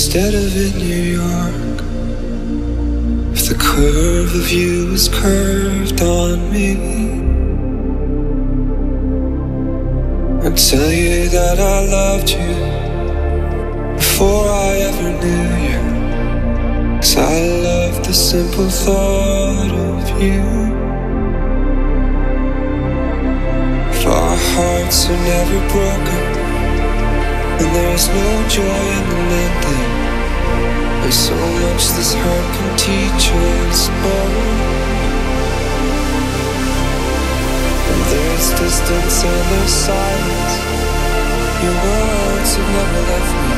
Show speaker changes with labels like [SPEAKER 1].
[SPEAKER 1] instead of in New York. If the curve of you was curved on me, I'd tell you that I loved you before I ever knew you. 'Cause I love the simple thought of you. If our hearts are never broken and there's no joy in the mending, there's so much this hurt can teach us all. And there's distance and there's silence. Your words have never left me.